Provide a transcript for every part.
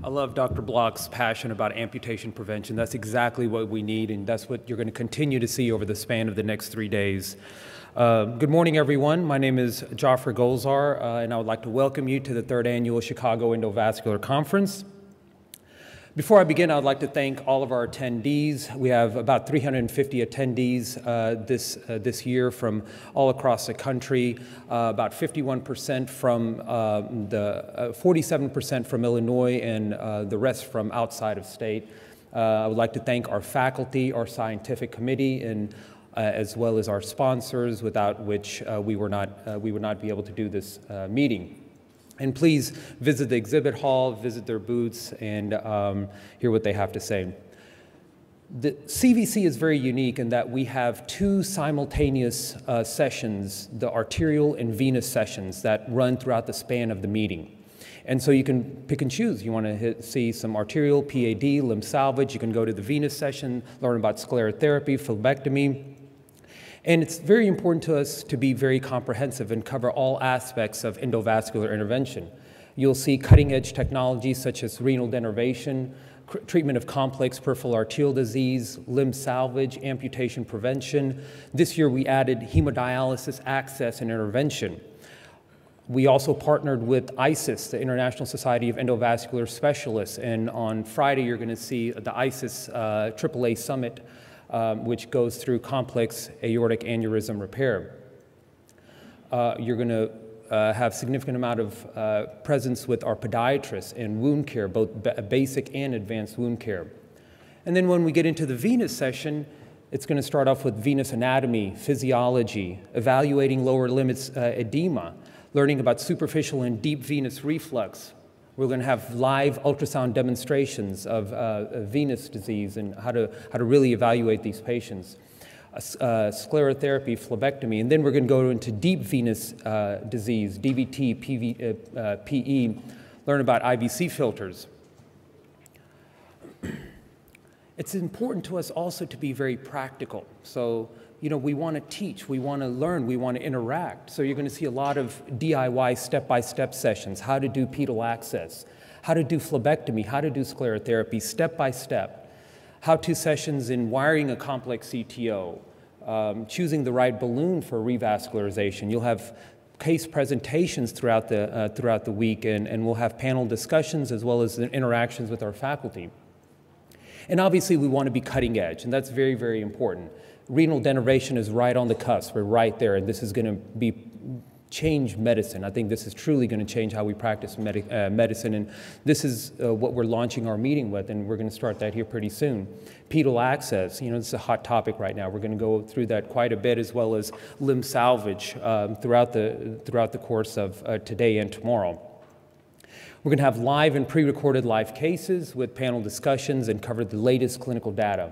I love Dr. Block's passion about amputation prevention. That's exactly what we need, and that's what you're going to continue to see over the span of the next 3 days. Good morning, everyone. My name is Jaffer Golzar, and I would like to welcome you to the 3rd Annual Chicago Endovascular Conference. Before I begin, I would like to thank all of our attendees. We have about 350 attendees this year from all across the country, about 51% from 47% from Illinois, and the rest from outside of state. I would like to thank our faculty, our scientific committee, and as well as our sponsors, without which we would not be able to do this meeting. And please visit the exhibit hall, visit their booths, and hear what they have to say. The CVC is very unique in that we have 2 simultaneous sessions, the arterial and venous sessions, that run throughout the span of the meeting. And so you can pick and choose. You want to see some arterial, PAD, limb salvage. You can go to the venous session, learn about sclerotherapy, phlebectomy. And it's very important to us to be very comprehensive and cover all aspects of endovascular intervention. You'll see cutting-edge technologies such as renal denervation, treatment of complex peripheral arterial disease, limb salvage, amputation prevention. This year we added hemodialysis access and intervention. We also partnered with ISIS, the International Society of Endovascular Specialists, and on Friday you're going to see the ISIS AAA Summit, which goes through complex aortic aneurysm repair. You're going to have significant amount of presence with our podiatrists in wound care, both basic and advanced wound care. And then when we get into the venous session, it's going to start off with venous anatomy, physiology, evaluating lower limb edema, learning about superficial and deep venous reflux. We're going to have live ultrasound demonstrations of venous disease and how to really evaluate these patients. Sclerotherapy, phlebectomy, and then we're going to go into deep venous disease, DVT, PE, learn about IVC filters. It's important to us also to be very practical. So, you know, we want to teach, we want to learn, we want to interact. So you're going to see a lot of DIY step-by-step sessions, how to do pedal access, how to do phlebectomy, how to do sclerotherapy, step-by-step, how-to sessions in wiring a complex CTO, choosing the right balloon for revascularization. You'll have case presentations throughout the week, and we'll have panel discussions as well as interactions with our faculty. And obviously we want to be cutting edge, and that's very, very important. Renal denervation is right on the cusp. We're right there, and this is going to change medicine. I think this is truly going to change how we practice medicine, and this is what we're launching our meeting with, and we're going to start that here pretty soon. Pedal access, you know, this is a hot topic right now. We're going to go through that quite a bit, as well as limb salvage throughout the course of today and tomorrow. We're going to have live and pre-recorded live cases with panel discussions and cover the latest clinical data.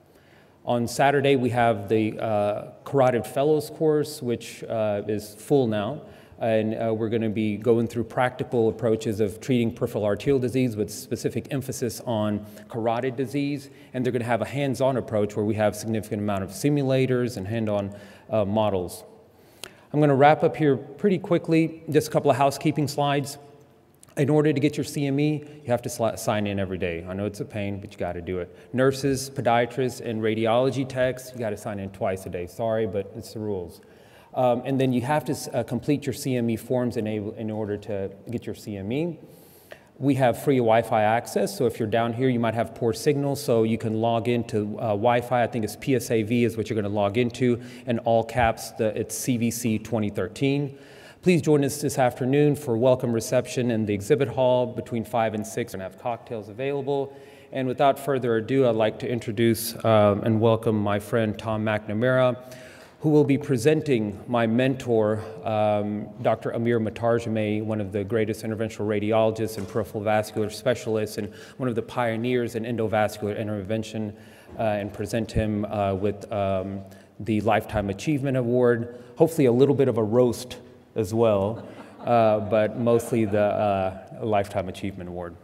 On Saturday, we have the Carotid Fellows course, which is full now, and we're going to be going through practical approaches of treating peripheral arterial disease with specific emphasis on carotid disease, and they're going to have a hands-on approach where we have significant amount of simulators and hand-on models. I'm going to wrap up here pretty quickly, just a couple of housekeeping slides. In order to get your CME, you have to sign in every day. I know it's a pain, but you got to do it. Nurses, podiatrists, and radiology techs, you got to sign in twice a day. Sorry, but it's the rules. And then you have to complete your CME forms in order to get your CME. We have free Wi-Fi access, so if you're down here, you might have poor signal, so you can log into Wi-Fi. I think it's PSAV is what you're going to log into, and all caps, it's CVC 2013. Please join us this afternoon for welcome reception in the exhibit hall between 5 and 6, and have cocktails available. And without further ado, I'd like to introduce and welcome my friend Tom McNamara, who will be presenting my mentor, Dr. Amir Motarjameh, one of the greatest interventional radiologists and peripheral vascular specialists, and one of the pioneers in endovascular intervention, and present him with the Lifetime Achievement Award, hopefully a little bit of a roast as well, but mostly the Lifetime Achievement Award.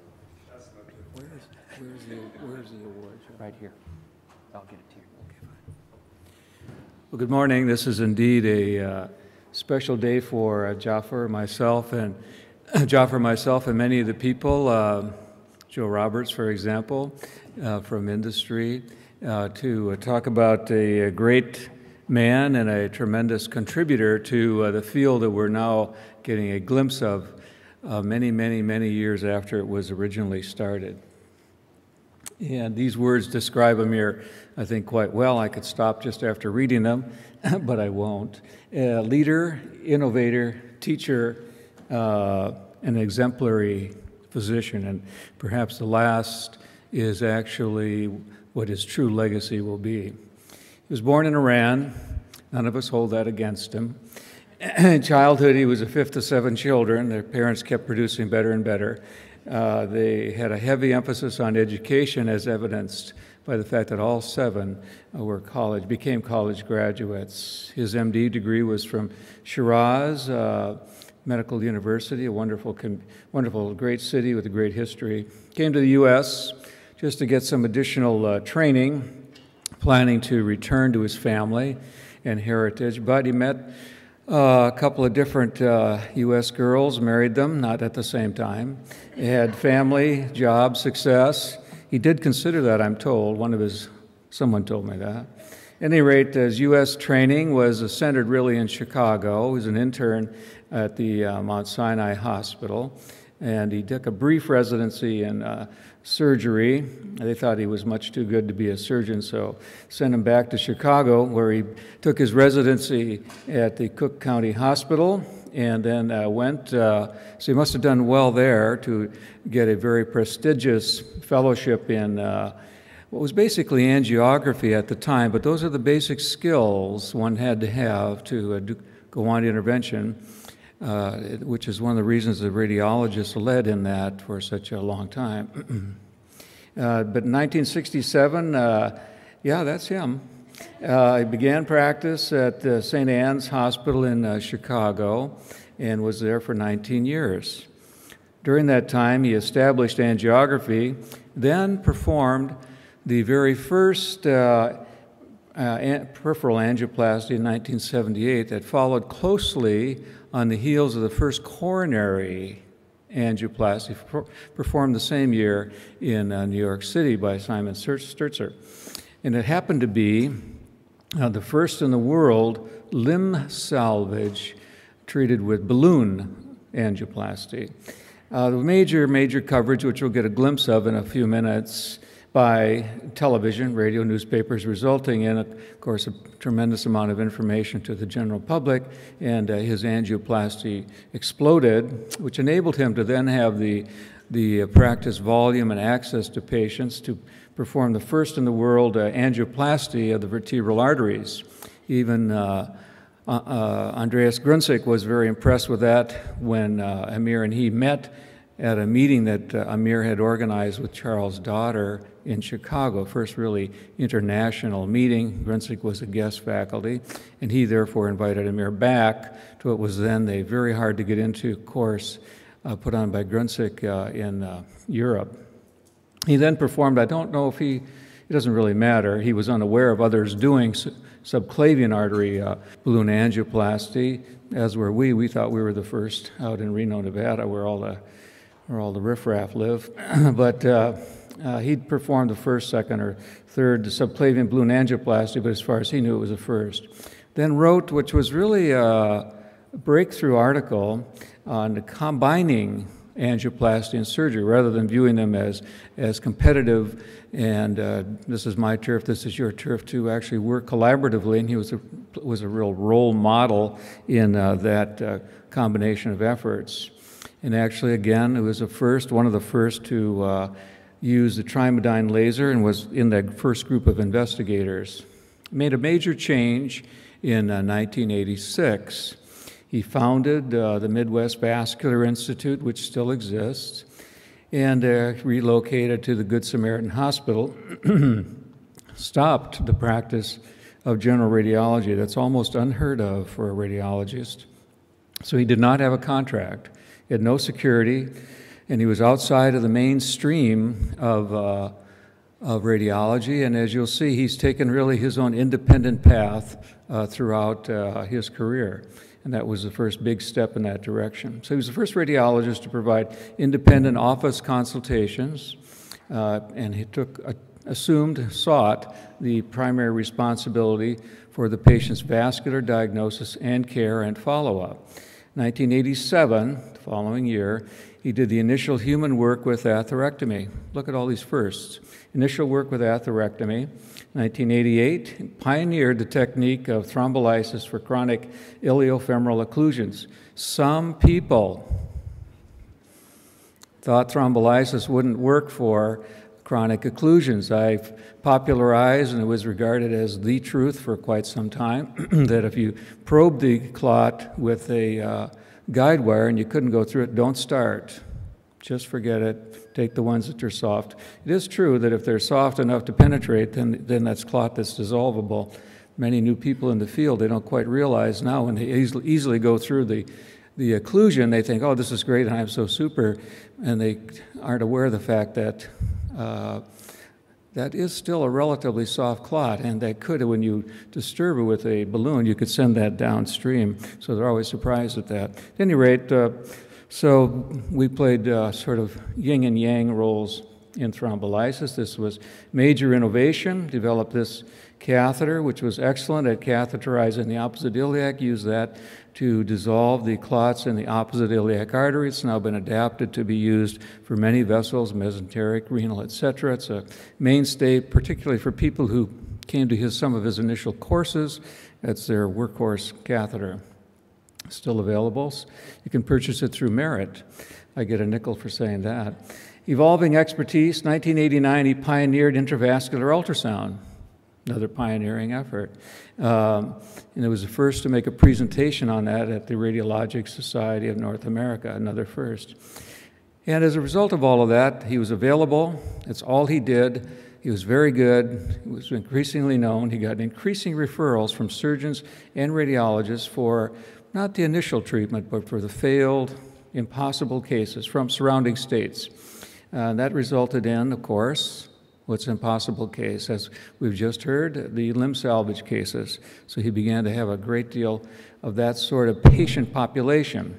Where's the award? Right here. I'll get it to you. Okay, fine. Well, good morning. This is indeed a special day for Jaffer, myself, and many of the people Joe Roberts, for example, from industry, to talk about a great man and a tremendous contributor to the field that we're now getting a glimpse of many, many, many years after it was originally started. And these words describe Amir, I think, quite well. I could stop just after reading them, but I won't. Leader, innovator, teacher, an exemplary physician, and perhaps the last is actually what his true legacy will be. He was born in Iran. None of us hold that against him. In childhood, he was the fifth of 7 children. Their parents kept producing better and better. They had a heavy emphasis on education, as evidenced by the fact that all 7 became college graduates. His MD degree was from Shiraz Medical University, a wonderful, great city with a great history. Came to the U.S. just to get some additional training, planning to return to his family and heritage, but he met a couple of different U.S. girls, married them, not at the same time. He had family, job, success. He did consider that, I'm told. Someone told me that. At any rate, his U.S. training was centered really in Chicago. He was an intern at the Mount Sinai Hospital, and he took a brief residency in surgery. They thought he was much too good to be a surgeon, so sent him back to Chicago, where he took his residency at the Cook County Hospital, and then so he must have done well there to get a very prestigious fellowship in what was basically angiography at the time, but those are the basic skills one had to have to go on to intervention, which is one of the reasons the radiologists led in that for such a long time. But in 1967, yeah, that's him. He began practice at St. Anne's Hospital in Chicago and was there for 19 years. During that time, he established angiography, then performed the very first peripheral angioplasty in 1978 that followed closely on the heels of the first coronary angioplasty performed the same year in New York City by Simon Sturzer. And it happened to be the first in the world limb salvage treated with balloon angioplasty. The major coverage, which we'll get a glimpse of in a few minutes, by television, radio, newspapers, resulting in, of course, a tremendous amount of information to the general public, and his angioplasty exploded, which enabled him to then have the practice volume and access to patients to perform the first in the world angioplasty of the vertebral arteries. Even Andreas Grunsik was very impressed with that when Amir and he met at a meeting that Amir had organized with Charles' daughter in Chicago, first really international meeting. Grunsik was a guest faculty, and he therefore invited Amir back to what was then a very hard to get into course put on by Grunsik in Europe. He then performed, I don't know if it doesn't really matter, he was unaware of others doing subclavian artery balloon angioplasty, as were we. We thought we were the first out in Reno, Nevada, where all the riffraff live. But he'd performed the first, second, or third subclavian balloon angioplasty, but as far as he knew, it was the first. Then wrote, which was really a breakthrough article on combining angioplasty and surgery rather than viewing them as competitive and this is my turf, this is your turf, to actually work collaboratively. And he was a real role model in that combination of efforts. And actually, again, it was one of the first to use the trimodine laser and was in that first group of investigators. Made a major change in 1986. He founded the Midwest Vascular Institute, which still exists, and relocated to the Good Samaritan Hospital, stopped the practice of general radiology. That's almost unheard of for a radiologist. So he did not have a contract. He had no security, and he was outside of the mainstream of radiology. And as you'll see, he's taken really his own independent path throughout his career. And that was the first big step in that direction. So he was the first radiologist to provide independent office consultations, and he sought the primary responsibility for the patient's vascular diagnosis and care and follow-up. 1987, the following year, he did the initial human work with atherectomy. Look at all these firsts. Initial work with atherectomy. 1988, he pioneered the technique of thrombolysis for chronic iliofemoral occlusions. Some people thought thrombolysis wouldn't work for chronic occlusions. I've popularized, and it was regarded as the truth for quite some time, that if you probe the clot with a guide wire and you couldn't go through it, don't start. Just forget it. Take the ones that are soft. It is true that if they're soft enough to penetrate, then that's clot that's dissolvable. Many new people in the field, they don't quite realize now when they easily go through the occlusion, they think, oh, this is great and I'm so super, and they aren't aware of the fact that that is still a relatively soft clot, and that could, when you disturb it with a balloon, you could send that downstream. So they're always surprised at that. At any rate, so we played sort of yin and yang roles in thrombolysis. This was major innovation, developed this catheter, which was excellent at catheterizing the opposite iliac, used that to dissolve the clots in the opposite iliac artery. It's now been adapted to be used for many vessels, mesenteric, renal, etc. It's a mainstay, particularly for people who came to some of his initial courses. That's their workhorse catheter. Still available. You can purchase it through Merit. I get a nickel for saying that. Evolving expertise, 1989, he pioneered intravascular ultrasound. Another pioneering effort. And it was the first to make a presentation on that at the Radiologic Society of North America, another first. And as a result of all of that, he was available. That's all he did. He was very good. He was increasingly known. He got increasing referrals from surgeons and radiologists for not the initial treatment, but for the failed, impossible cases from surrounding states. That resulted in, of course, what's an impossible case? As we've just heard, the limb salvage cases. So he began to have a great deal of that sort of patient population.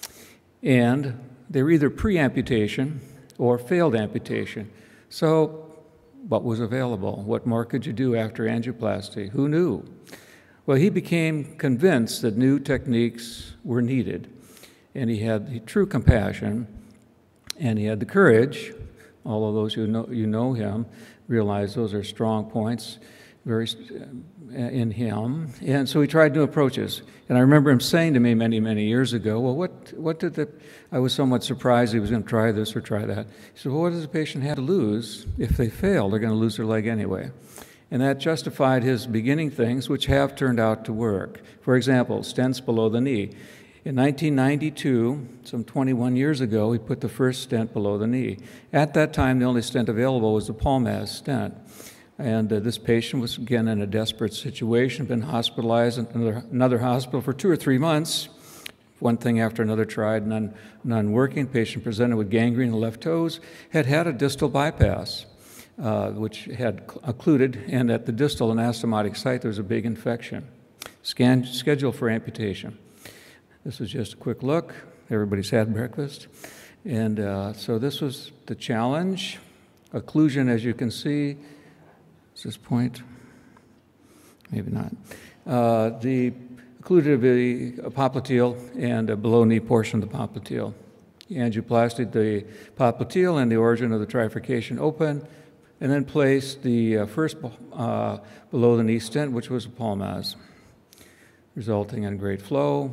And they were either pre-amputation or failed amputation. So what was available? What more could you do after angioplasty? Who knew? Well, he became convinced that new techniques were needed. And he had true compassion, and he had the courage. All of those who know him realize those are strong points in him. And so he tried new approaches. And I remember him saying to me many, many years ago, well, I was somewhat surprised he was going to try this or try that. He said, well, what does the patient have to lose? If they fail, they're going to lose their leg anyway. And that justified his beginning things, which have turned out to work. For example, stents below the knee. In 1992, some 21 years ago, we put the first stent below the knee. At that time, the only stent available was the Palmaz stent. And this patient was, again, in a desperate situation, been hospitalized in another hospital for 2 or 3 months. One thing after another tried, none working. Patient presented with gangrene in the left toes, had a distal bypass, which had occluded, and at the distal anastomotic site, there was a big infection. Scheduled for amputation. This was just a quick look. Everybody's had breakfast. And so this was the challenge. Occlusion, as you can see, is this point? Maybe not. The occluded of the popliteal and a below knee portion of the popliteal. He angioplasted the popliteal and the origin of the trifurcation open, and then placed the first below the knee stent, which was a Palmaz, resulting in great flow.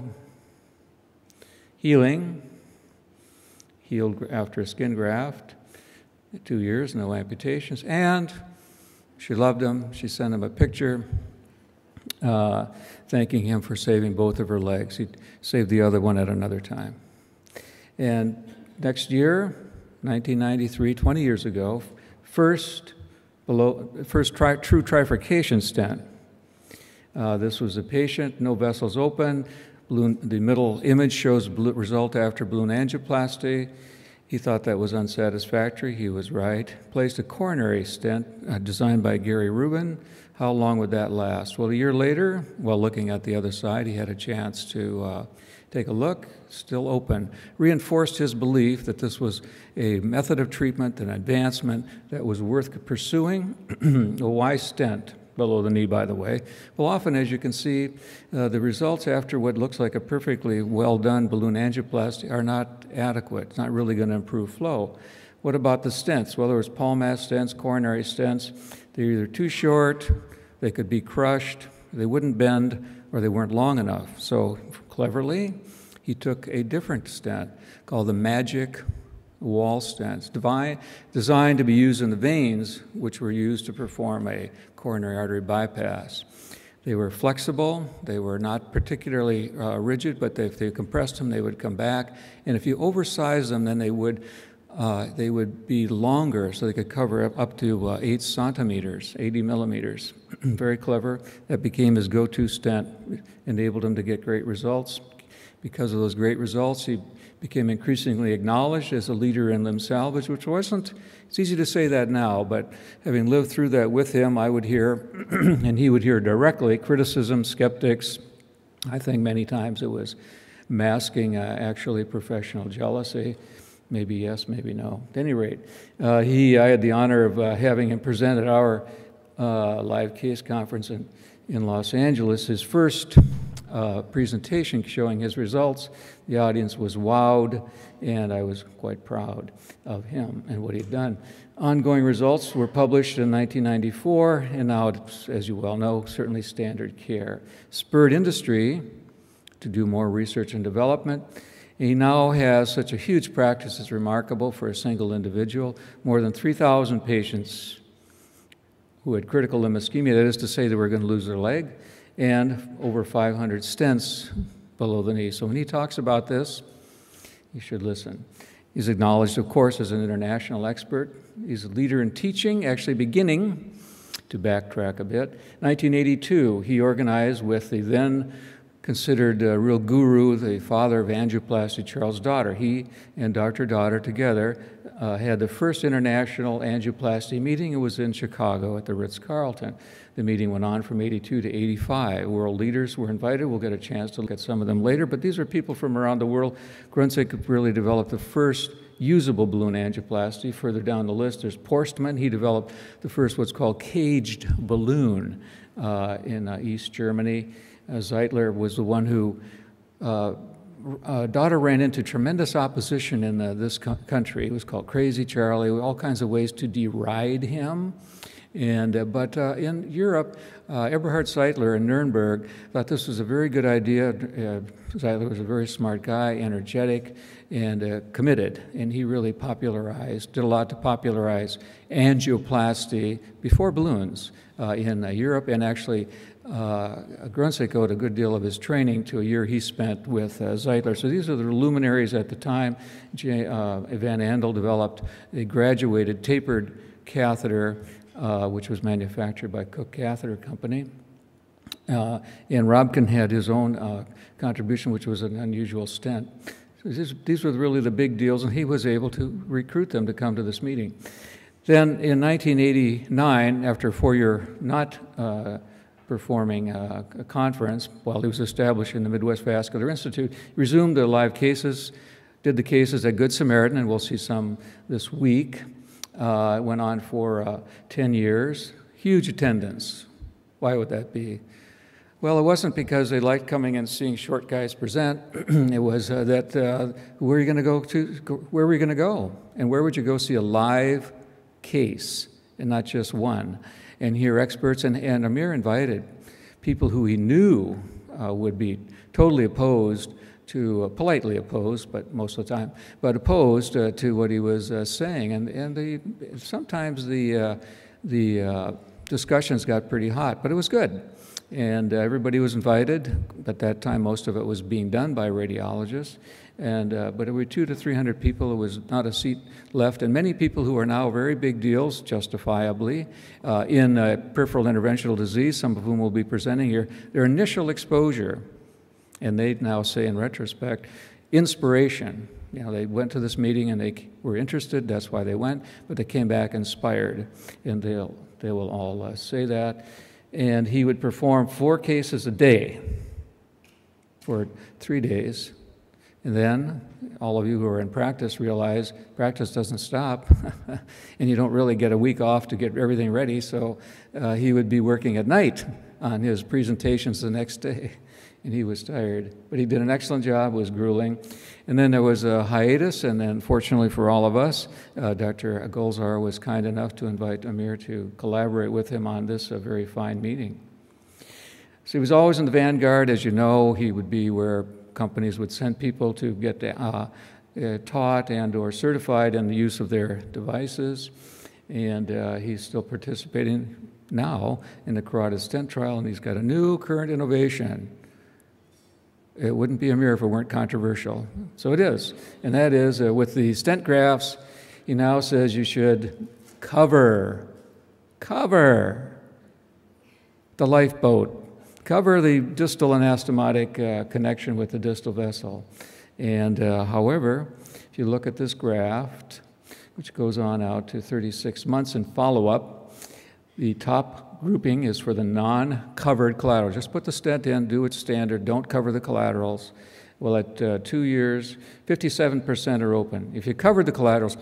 Healing, healed after a skin graft, 2 years, no amputations, and she loved him. She sent him a picture thanking him for saving both of her legs. He saved the other one at another time. And next year, 1993, 20 years ago, first true trifurcation stent. This was a patient, no vessels open. The middle image shows result after balloon angioplasty, He thought that was unsatisfactory. He was right. Placed a coronary stent designed by Gary Rubin. How long would that last? Well, a year later, while looking at the other side, he had a chance to take a look, still open. Reinforced his belief that this was a method of treatment, an advancement that was worth pursuing. Why stent? Below the knee, by the way. Well, often, as you can see, the results after what looks like a perfectly well-done balloon angioplasty are not adequate. It's not really going to improve flow. What about the stents? Well, there was Palmas stents, coronary stents. They're either too short, they could be crushed, they wouldn't bend, or they weren't long enough. So, cleverly, he took a different stent called the Magic wall stents, designed to be used in the veins, which were used to perform a coronary artery bypass. They were flexible, they were not particularly rigid, but if they compressed them, they would come back. And if you oversize them, then they would be longer, so they could cover up to 8 centimeters, 80 millimeters. Very clever. That became his go-to stent, enabled him to get great results. Because of those great results, he became increasingly acknowledged as a leader in limb salvage, which wasn't, it's easy to say that now, but having lived through that with him, I would hear, and he would hear directly, criticism, skeptics. I think many times it was masking actually professional jealousy. Maybe yes, maybe no. At any rate, I had the honor of having him present at our live case conference in Los Angeles. His first presentation showing his results, the audience was wowed, and I was quite proud of him and what he'd done. Ongoing results were published in 1994, and now, it's, as you well know, certainly standard care. Spurred industry to do more research and development. He now has such a huge practice, it's remarkable for a single individual. More than 3,000 patients who had critical limb ischemia, that is to say they were going to lose their leg, and over 500 stents below the knee. So when he talks about this, you should listen. He's acknowledged, of course, as an international expert. He's a leader in teaching, actually beginning to backtrack a bit. 1982, he organized with the then considered a real guru, the father of angioplasty, Charles Dotter. He and Dr. Dotter together had the first international angioplasty meeting. It was in Chicago at the Ritz-Carlton. The meeting went on from 82 to 85. World leaders were invited. We'll get a chance to look at some of them later, but these are people from around the world. Gruentzig really developed the first usable balloon angioplasty. Further down the list, there's Porstmann. He developed the first what's called caged balloon in East Germany. Zeitler was the one who, Dotter ran into tremendous opposition in this country. It was called Crazy Charlie, all kinds of ways to deride him. But in Europe, Eberhard Zeitler in Nuremberg thought this was a very good idea. Zeitler was a very smart guy, energetic, and committed, and he really did a lot to popularize angioplasty before balloons in Europe, and actually Gruentzig owed a good deal of his training to a year he spent with Zeitler. So these are the luminaries at the time. Van Andel developed a graduated tapered catheter, which was manufactured by Cook Catheter Company. And Robkin had his own contribution, which was an unusual stent. So these were really the big deals, and he was able to recruit them to come to this meeting. Then in 1989, after a 4-year not performing a conference while he was establishing the Midwest Vascular Institute, he resumed the live cases, did the cases at Good Samaritan, and we'll see some this week. It went on for 10 years. Huge attendance. Why would that be? Well, it wasn't because they liked coming and seeing short guys present. It was that where are you going to go to? Where were you going to go? And where would you go see a live case and not just one? And hear experts. And Amir invited people who he knew would be totally opposed to, politely opposed, but most of the time, but opposed to what he was saying. And sometimes the discussions got pretty hot, but it was good. And everybody was invited. At that time, most of it was being done by radiologists. But there were 200 to 300 people. There was not a seat left. And many people who are now very big deals, justifiably, in peripheral interventional disease, some of whom will be presenting here, their initial exposure, and they now say in retrospect, inspiration You know, they went to this meeting and they were interested, that's why they went, but they came back inspired, and they will all say that. And he would perform 4 cases a day for 3 days. And then, all of you who are in practice realize practice doesn't stop, and you don't really get a week off to get everything ready, so he would be working at night on his presentations the next day, and he was tired. But he did an excellent job, it was grueling. And then there was a hiatus, and then fortunately for all of us, Dr. Gulzar was kind enough to invite Amir to collaborate with him on this very fine meeting. So he was always in the vanguard, as you know. He would be where companies would send people to get taught and or certified in the use of their devices. And he's still participating now in the carotid stent trial, and he's got a new current innovation. It wouldn't be Amir if it weren't controversial. So it is. And that is, with the stent grafts, he now says you should cover the lifeboat. Cover the distal anastomotic connection with the distal vessel. And however, if you look at this graft, which goes on out to 36 months in follow-up, the top grouping is for the non-covered collateral. Just put the stent in, do it standard, don't cover the collaterals. Well, at 2 years, 57% are open. If you covered the collaterals,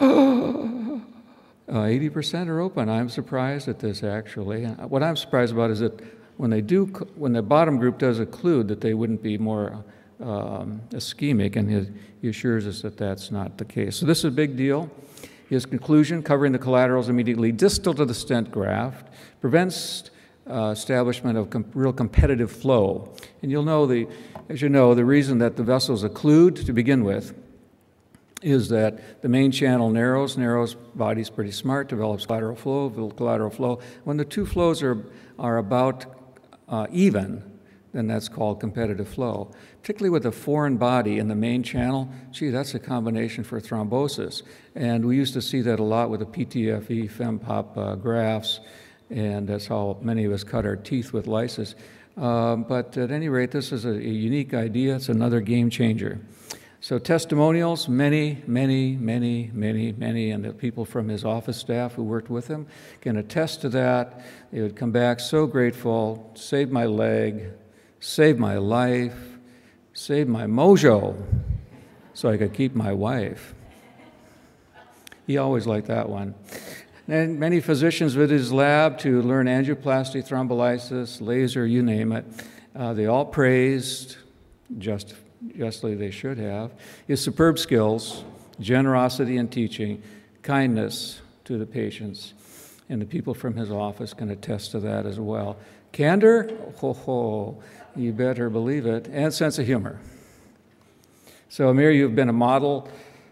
80% are open. I'm surprised at this, actually. What I'm surprised about is that when the bottom group does occlude, that they wouldn't be more ischemic, and he assures us that that's not the case. So this is a big deal. His conclusion, covering the collaterals immediately distal to the stent graft, prevents establishment of real competitive flow. And you'll know, as you know, the reason that the vessels occlude to begin with is that the main channel narrows, body's pretty smart, develops collateral flow. When the two flows are about even, then that's called competitive flow. Particularly with a foreign body in the main channel, gee, that's a combination for thrombosis. And we used to see that a lot with the PTFE, FEMPOP grafts, and that's how many of us cut our teeth with lysis. But at any rate, this is a unique idea. It's another game changer. So testimonials, many, and the people from his office staff who worked with him can attest to that. They would come back so grateful, saved my leg, saved my life, saved my mojo, so I could keep my wife. He always liked that one. And many physicians visited his lab to learn angioplasty, thrombolysis, laser, you name it. They all praised, justly they should have, his superb skills, generosity in teaching, kindness to the patients, and the people from his office can attest to that as well. Candor? Ho, you better believe it, and sense of humor. So Amir, you've been a model.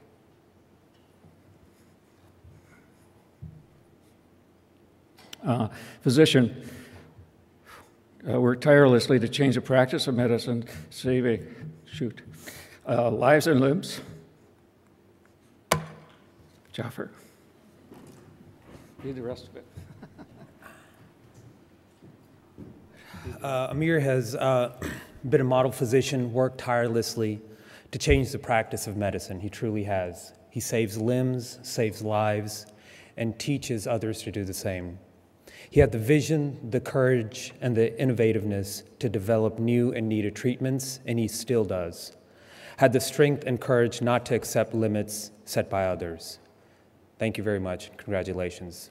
Physician, worked tirelessly to change the practice of medicine, saving lives and limbs. Jaffer, read the rest of it. Amir has been a model physician, worked tirelessly to change the practice of medicine. He truly has. He saves limbs, saves lives, and teaches others to do the same. He had the vision, the courage, and the innovativeness to develop new and needed treatments, and he still does. Had the strength and courage not to accept limits set by others. Thank you very much. Congratulations.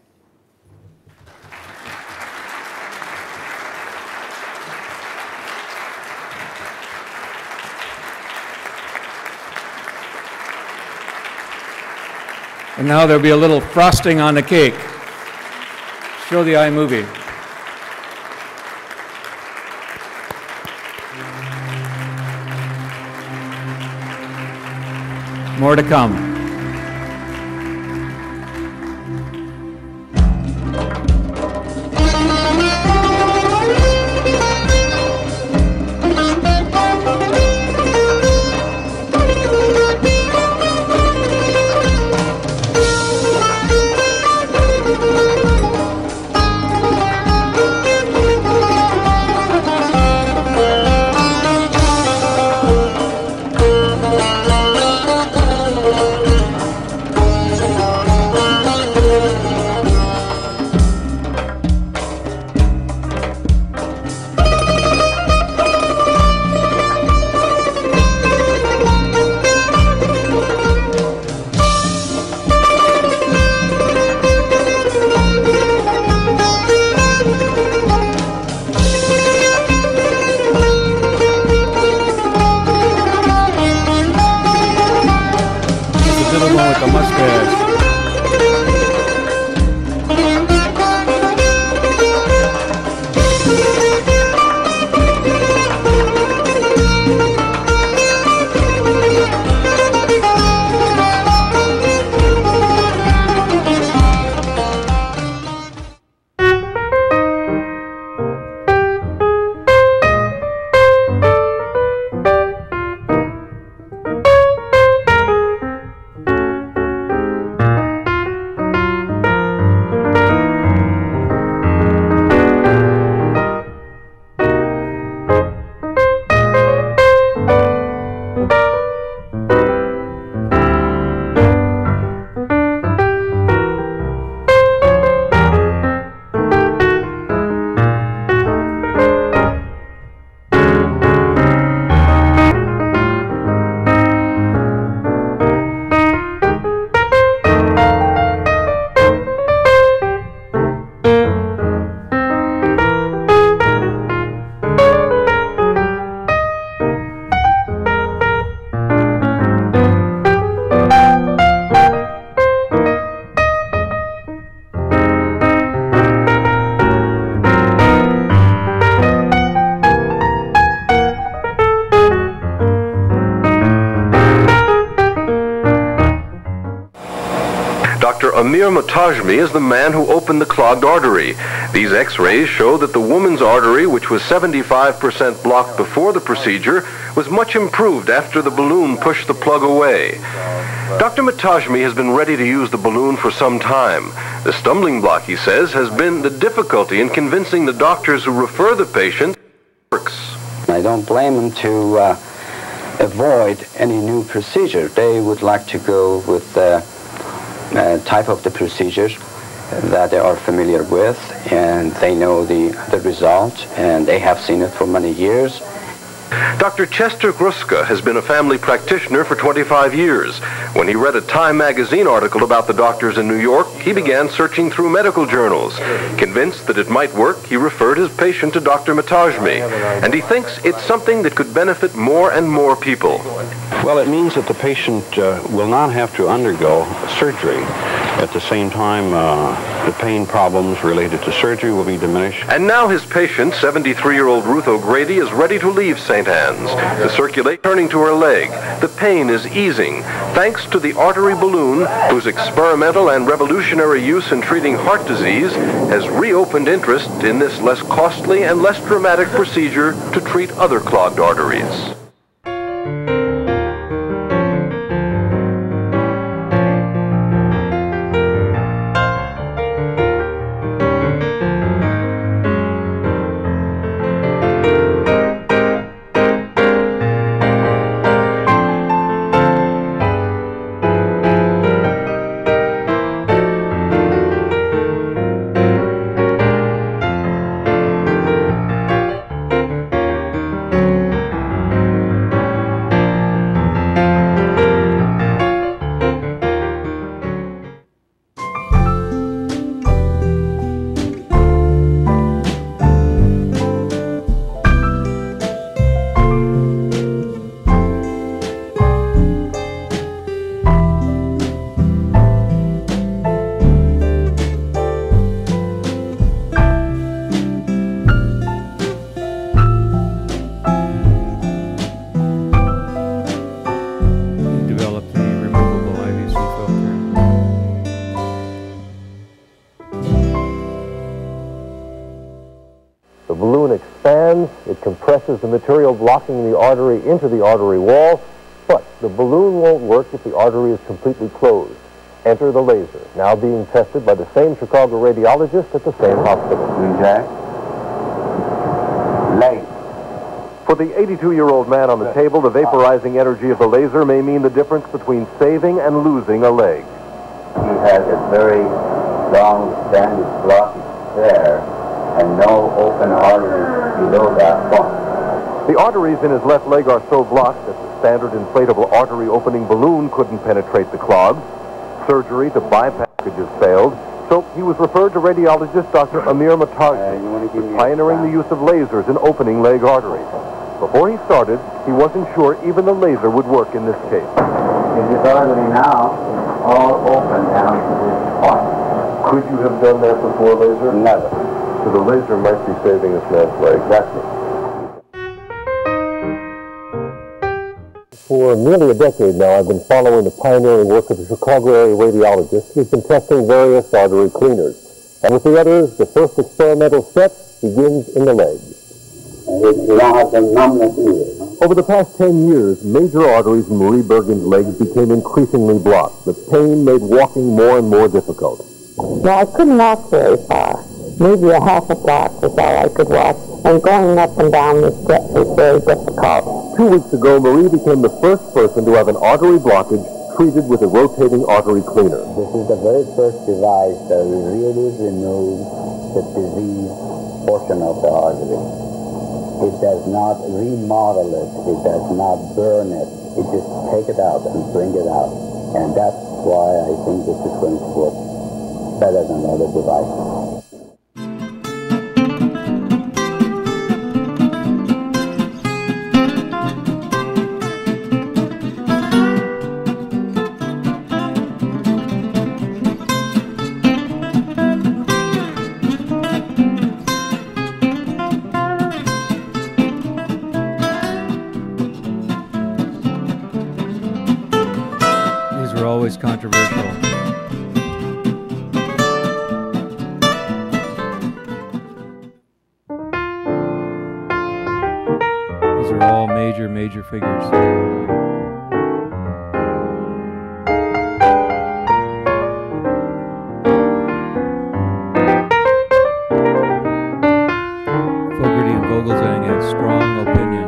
And now there'll be a little frosting on the cake. Show the iMovie. More to come. a mustache. Dr. Amir Mutajmi is the man who opened the clogged artery. These x-rays show that the woman's artery, which was 75% blocked before the procedure, was much improved after the balloon pushed the plug away. Dr. Mutajmi has been ready to use the balloon for some time. The stumbling block, he says, has been the difficulty in convincing the doctors who refer the patient it works. I don't blame them to avoid any new procedure. They would like to go with the type of the procedures that they are familiar with, and they know the result, and they have seen it for many years. Dr. Chester Gruska has been a family practitioner for 25 years. When he read a Time magazine article about the doctors in New York, he began searching through medical journals. Convinced that it might work, he referred his patient to Dr. Mutajmi, and he thinks it's something that could benefit more and more people. Well, it means that the patient will not have to undergo surgery. At the same time, the pain problems related to surgery will be diminished. And now his patient, 73-year-old Ruth O'Grady, is ready to leave St. Anne's. The circulation turning to her leg. The pain is easing, thanks to the artery balloon, whose experimental and revolutionary use in treating heart disease has reopened interest in this less costly and less dramatic procedure to treat other clogged arteries. The balloon expands, it compresses the material blocking the artery into the artery wall, but the balloon won't work if the artery is completely closed. Enter the laser, now being tested by the same Chicago radiologist at the same hospital. Okay. Laser. For the 82-year-old man on the table, the vaporizing energy of the laser may mean the difference between saving and losing a leg. He has a very long bandage blockage there, and no open arteries below that point. The arteries in his left leg are so blocked that the standard inflatable artery opening balloon couldn't penetrate the clogs. Surgery to bypass packages failed, so he was referred to radiologist Dr. Amir Mutajmi, pioneering the use of lasers in opening leg arteries. Before he started, he wasn't sure even the laser would work in this case. In this artery now, all open down to this point. Could you have done that before laser? Never. So the laser might be saving this man's leg. Exactly. For nearly a decade now, I've been following the pioneering work of a Chicago area radiologist who's been testing various artery cleaners. And with the others, the first experimental step begins in the leg. You don't have the numbness either. Over the past 10 years, major arteries in Marie Bergen's legs became increasingly blocked. The pain made walking more and more difficult. No, I couldn't walk very far. Maybe a half a block was all I could walk. And going up and down the steps was very difficult. 2 weeks ago, Marie became the first person to have an artery blockage treated with a rotating artery cleaner. This is the very first device that really removes the disease portion of the artery. It does not remodel it. It does not burn it. It just take it out and bring it out. And that's why I think this is going to work better than the other devices. Always controversial. These are all major figures. Fogarty and Vogelsang had strong opinions.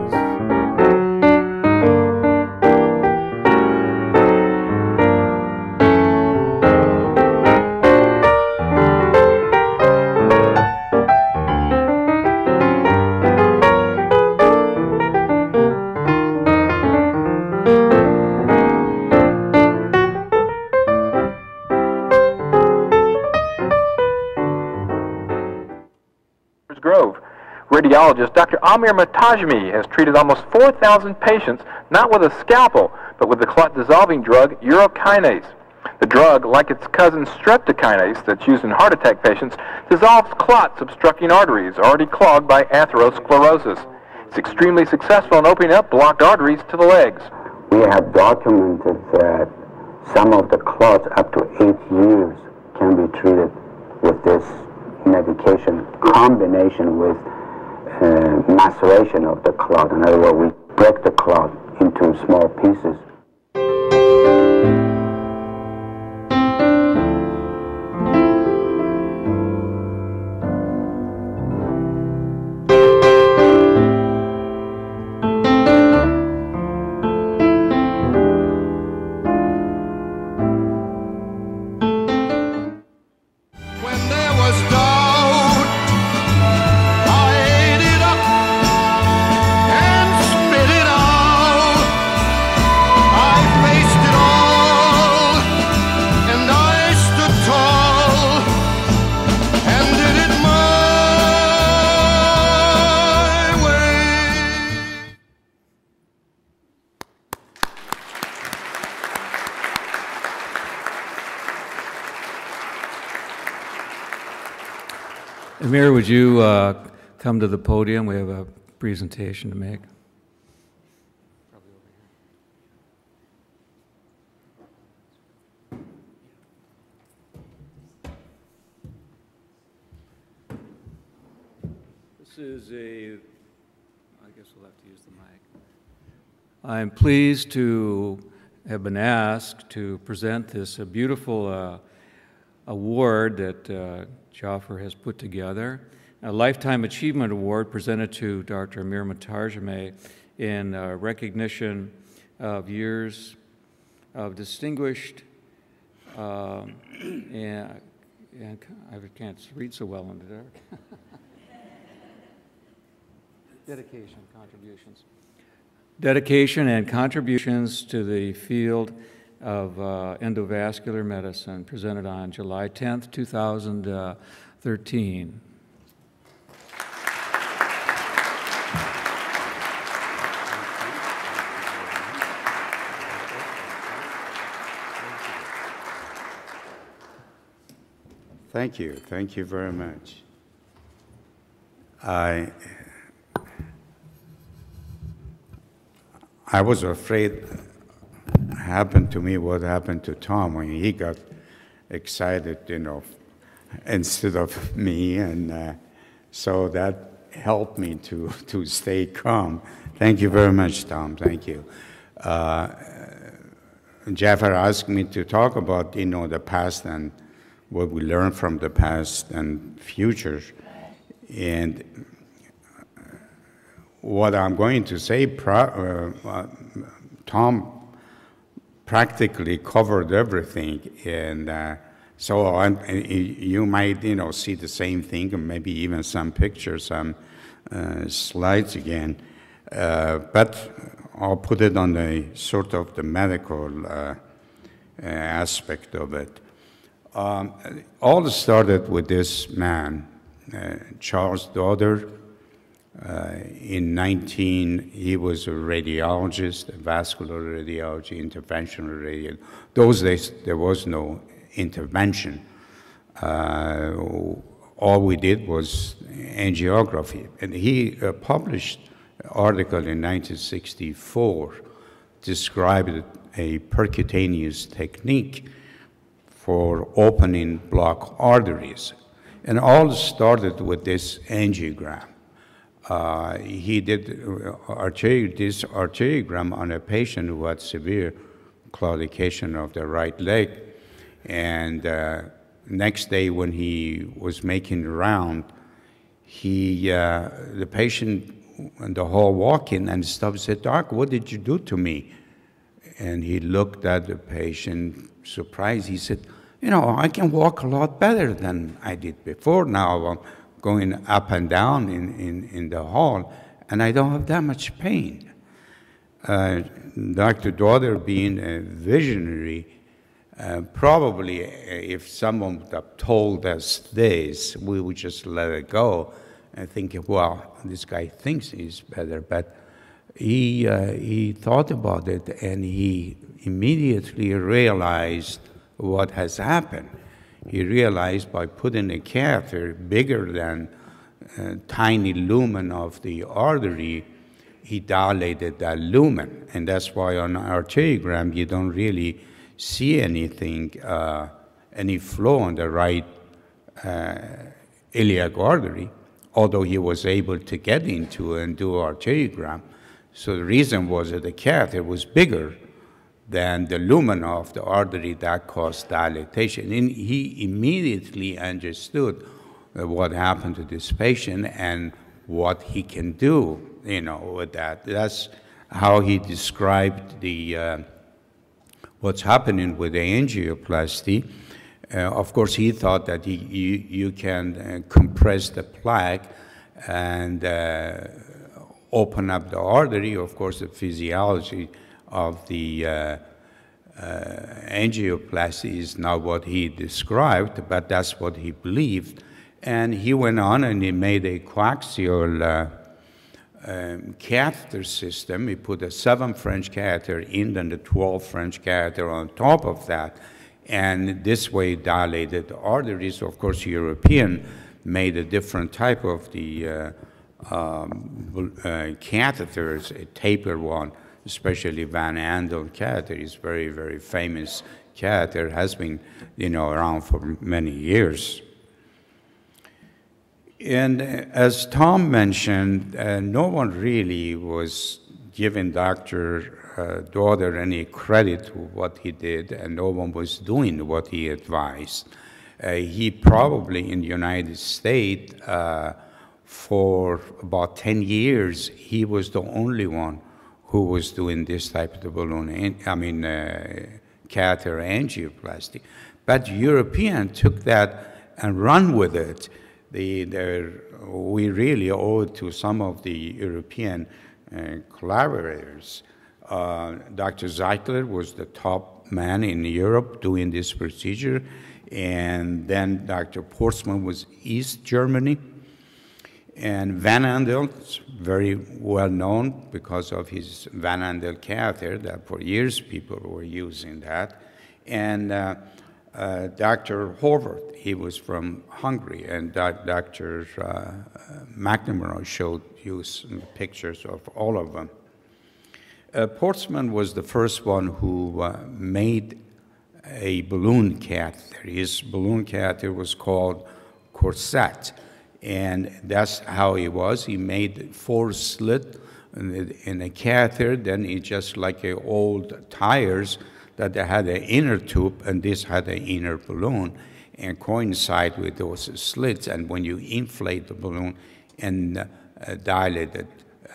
Grove. Radiologist Dr. Amir Matajmi has treated almost 4,000 patients, not with a scalpel, but with the clot-dissolving drug urokinase. The drug, like its cousin streptokinase that's used in heart attack patients, dissolves clots obstructing arteries already clogged by atherosclerosis. It's extremely successful in opening up blocked arteries to the legs. We have documented that some of the clots up to 8 years can be treated with this medication, combination with maceration of the clot. In other words, we break the clot into small pieces. Amir, would you come to the podium? We have a presentation to make. This is I guess we'll have to use the mic. I'm pleased to have been asked to present this beautiful award that Jaffer has put together, a Lifetime Achievement Award presented to Dr. Amir Matajmi in recognition of years of distinguished, and I can't read so well in the dark. Dedication, contributions. Dedication and contributions to the field of endovascular medicine, presented on July 10th, 2013. Thank you. Thank you very much. I was afraid happened to me what happened to Tom when he got excited, you know, instead of me, and so that helped me to stay calm. Thank you very much, Tom. Thank you. Jaffer asked me to talk about, you know, the past and what we learned from the past and future. And what I'm going to say, Tom practically covered everything, and so you might, you know, see the same thing, or maybe even some pictures, some slides again. But I'll put it on the sort of the medical aspect of it. All started with this man, Charles Dodder. He was a radiologist, a vascular radiology, interventional radiology. Those days, there was no intervention. All we did was angiography. And he published an article in 1964, described a percutaneous technique for opening blocked arteries. And all started with this angiogram. He did this arteriogram on a patient who had severe claudication of the right leg. And next day when he was making the round, the patient in the hall walked in and stopped and said, "Doc, what did you do to me?" And he looked at the patient, surprised. He said, "You know, I can walk a lot better than I did before now. I'm going up and down in the hall, and I don't have that much pain." Dr. Dodder, being a visionary, probably if someone would have told us this, we would just let it go and think, well, this guy thinks he's better. But he thought about it, and he immediately realized what has happened. He realized by putting a catheter bigger than tiny lumen of the artery, he dilated that lumen. And that's why on arteriogram, you don't really see anything, any flow on the right iliac artery, although he was able to get into and do arteriogram. So the reason was that the catheter was bigger than the lumen of the artery that caused dilatation. And he immediately understood what happened to this patient and what he can do, you know, with that. That's how he described the what's happening with the angioplasty. Of course, he thought that you can compress the plaque and open up the artery. Of course, the physiology of the angioplasty is not what he described, but that's what he believed. And he went on and he made a coaxial catheter system. He put a 7 French catheter in, then the 12 French catheter on top of that, and this way dilated the arteries. Of course, European made a different type of the catheters, a tapered one, especially Van Andel catheter is very, very famous catheter, has been, you know, around for many years. And as Tom mentioned, no one really was giving Dr. Dodder any credit to what he did, and no one was doing what he advised. He probably in the United States, for about 10 years, he was the only one who was doing this type of balloon, catheter angioplasty. But European took that and run with it. We really owe it to some of the European collaborators. Dr. Zeitler was the top man in Europe doing this procedure, and then Dr. Portsman was East Germany. And Van Andel, very well known because of his Van Andel catheter, that for years people were using that. And Dr. Horvath, he was from Hungary, and Dr. McNamara showed you some pictures of all of them. Portsman was the first one who made a balloon catheter. His balloon catheter was called Corset, and that's how he was. He made 4 slits in a catheter, then it just like old tires that they had an inner tube, and this had an inner balloon, and coincide with those slits. And when you inflate the balloon and dilate it,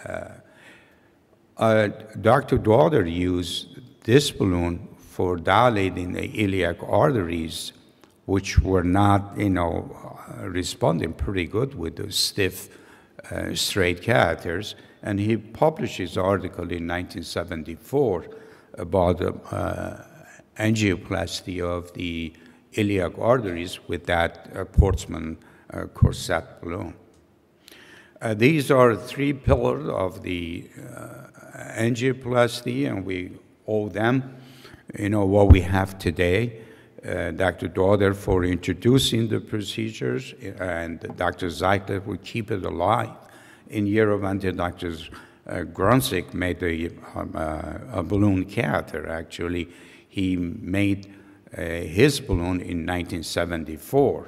Dr. Dauder used this balloon for dilating the iliac arteries, which were not, responding pretty good with those stiff, straight catheters. And he published his article in 1974 about angioplasty of the iliac arteries with that Portsman Corset balloon. These are 3 pillars of the angioplasty, and we owe them, what we have today. Dr. Dauder for introducing the procedures, and Dr. Zeitler will keep it alive. In Yerevan, Dr. Grunzig made a balloon catheter, actually. He made his balloon in 1974.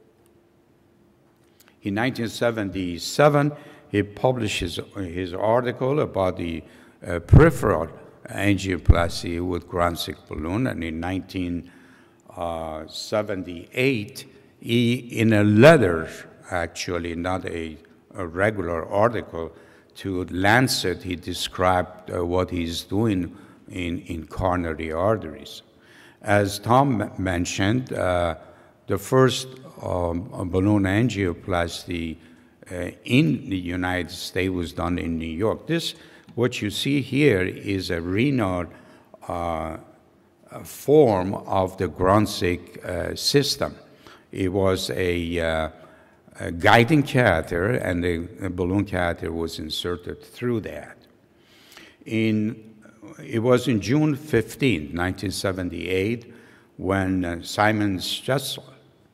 In 1977, he published his article about the peripheral angioplasty with Grunzig balloon, and in 1978, he, in a letter, actually, not a regular article, to Lancet, he described what he's doing in coronary arteries. As Tom mentioned, the first balloon angioplasty in the United States was done in New York. What you see here is a renal form of the Grunzig system. It was a guiding catheter, and the balloon catheter was inserted through that. It was in June 15, 1978, when Simon Stutzel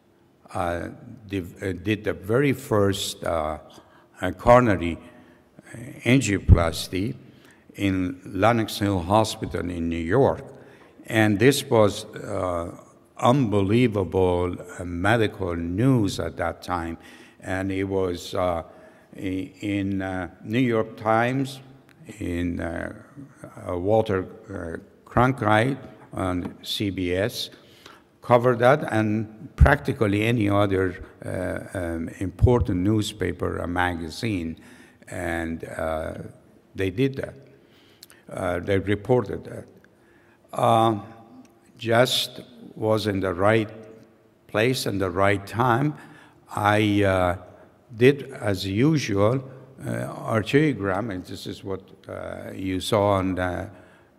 did the very first coronary angioplasty in Lenox Hill Hospital in New York. And this was unbelievable medical news at that time. And it was in New York Times, in Walter Cronkite on CBS, covered that, and practically any other important newspaper or magazine, and they did that. They reported that. Just was in the right place and the right time. I did, as usual, arteriogram, and this is what you saw on the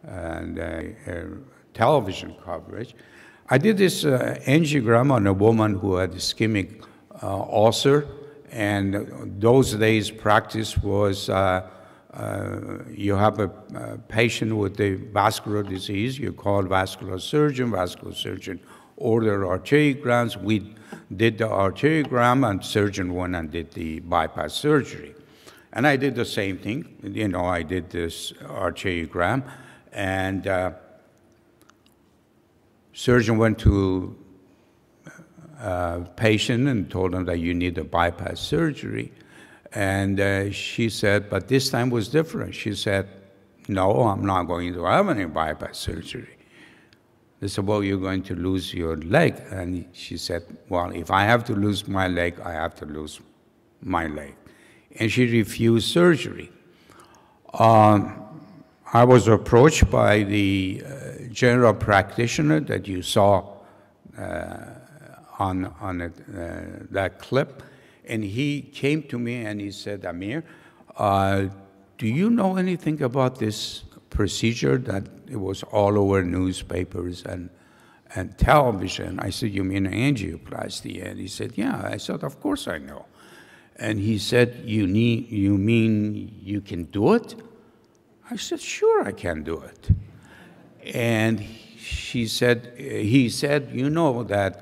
television coverage. I did this angiogram on a woman who had ischemic ulcer, and those days practice was you have a patient with a vascular disease, you call vascular surgeon ordered arteriograms. We did the arteriogram, and surgeon went and did the bypass surgery. And I did the same thing. I did this arteriogram, and surgeon went to patient and told him that you need a bypass surgery. And she said, but this time was different. She said, no, I'm not going to have any bypass surgery. They said, well, you're going to lose your leg. And she said, well, if I have to lose my leg, I have to lose my leg. And she refused surgery. I was approached by the general practitioner that you saw on that clip, and he came to me and he said, Amir, do you know anything about this procedure that it was all over newspapers and television? I said, you mean angioplasty? And he said, yeah. I said, of course I know. And he said, you mean you can do it? I said, sure I can do it. And he said, you know that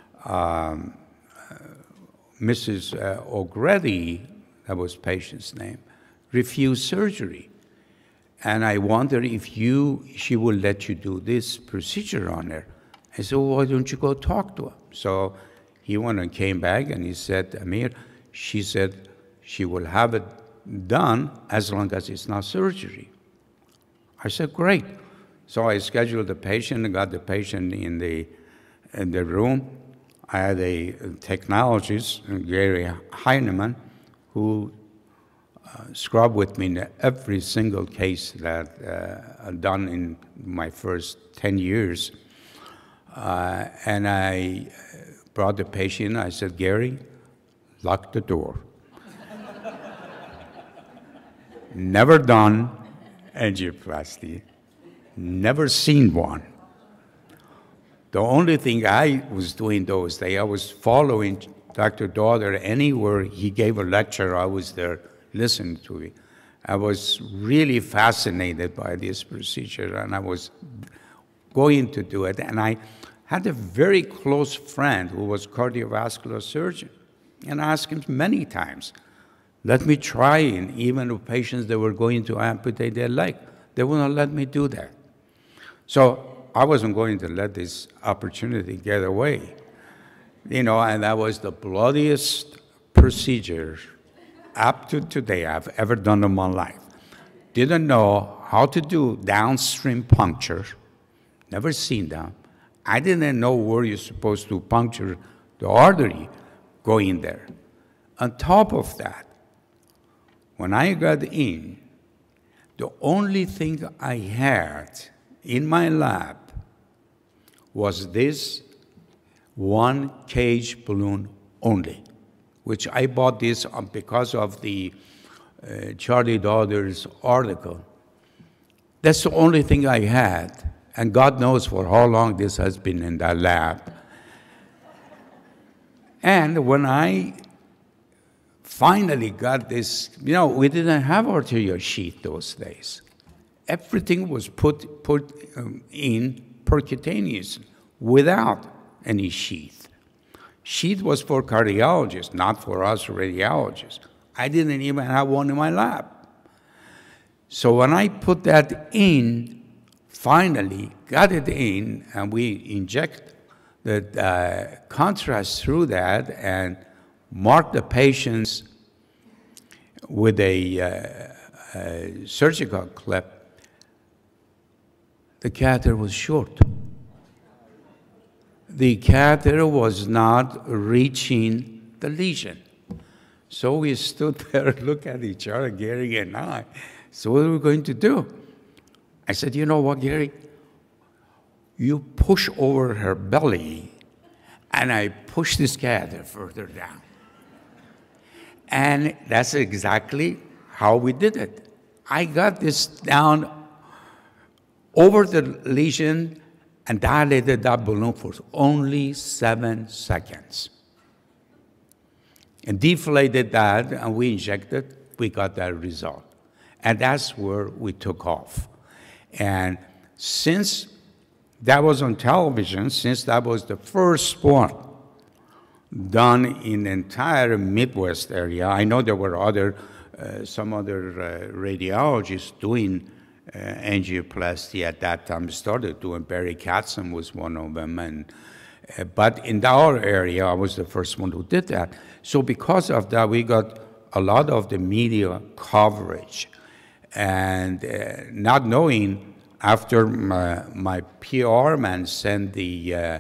Mrs. O'Grady, that was patient's name, refused surgery. And I wonder if she will let you do this procedure on her. I said, well, why don't you go talk to her? So he went and came back and he said, Amir, she said she will have it done as long as it's not surgery. I said, great. So I scheduled the patient and got the patient in the room. I had a technologist, Gary Heinemann, who scrubbed with me in every single case that I've done in my first 10 years. And I brought the patient. I said, Gary, lock the door. Never done angioplasty. Never seen one. The only thing I was doing those days, I was following Dr. Daughter anywhere he gave a lecture. I was there listening to it. I was really fascinated by this procedure, and I was going to do it. And I had a very close friend who was a cardiovascular surgeon, and I asked him many times, let me try it, even with patients that were going to amputate their leg. They wouldn't let me do that. So I wasn't going to let this opportunity get away. You know, and that was the bloodiest procedure up to today I've ever done in my life. Didn't know how to do downstream puncture. Never seen that. I didn't know where you're supposed to puncture the artery going there. On top of that, when I got in, the only thing I had in my lab was this one cage balloon only, which I bought this because of the Charlie Daughter's article. That's the only thing I had, and God knows for how long this has been in that lab. And when I finally got this, you know, we didn't have arterial sheath those days. Everything was put in percutaneous without any sheath. Sheath was for cardiologists, not for us radiologists. I didn't even have one in my lab. So when I put that in, finally got it in, and we inject the contrast through that and mark the patients with a surgical clip, the catheter was short. The catheter was not reaching the lesion. So we stood there and looked at each other, Gary and I. So what are we going to do? I said, you know what, Gary? You push over her belly, and I push this catheter further down. And that's exactly how we did it. I got this down over the lesion and dilated that balloon for only 7 seconds. And deflated that, and we injected, we got that result. And that's where we took off. And since that was on television, since that was the first one done in the entire Midwest area, I know there were some other radiologists doing angioplasty at that time, started doing. Barry Katzen was one of them. But in our area, I was the first one who did that. So because of that, we got a lot of the media coverage. And not knowing, after my PR man sent the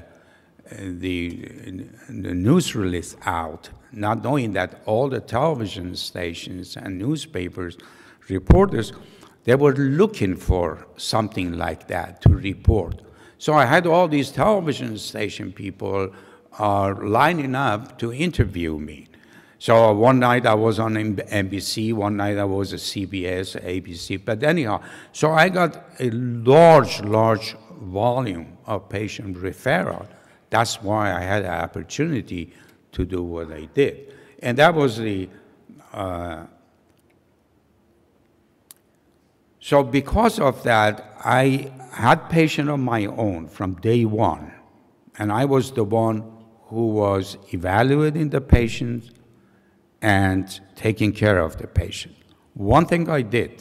news release out, not knowing that all the television stations and newspapers, reporters, they were looking for something like that to report. So I had all these television station people lining up to interview me. So one night I was on NBC, one night I was at CBS, ABC, but anyhow, so I got a large volume of patient referral. That's why I had the opportunity to do what I did. And that was the, So because of that, I had patient of my own from day one, and I was the one who was evaluating the patient and taking care of the patient. One thing I did,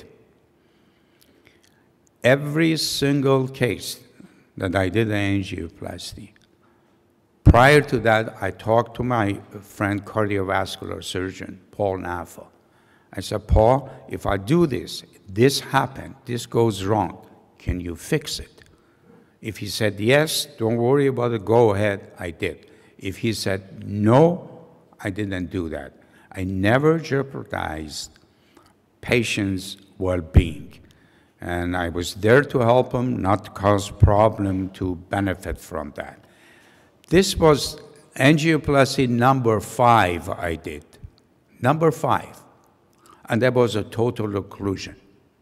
every single case that I did an angioplasty, prior to that, I talked to my friend, cardiovascular surgeon, Paul Naffa. I said, Paul, if I do this, this happened, this goes wrong, can you fix it? If he said yes, don't worry about it, go ahead, I did. If he said no, I didn't do that. I never jeopardized patients' well-being. And I was there to help them, not to cause problem, to benefit from that. This was angioplasty number 5 I did, number 5. And that was a total occlusion.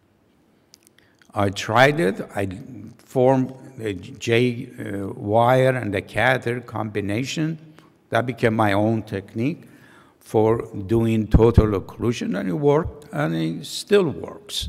I tried it, I formed the J wire and the catheter combination. That became my own technique for doing total occlusion, and it worked, and it still works.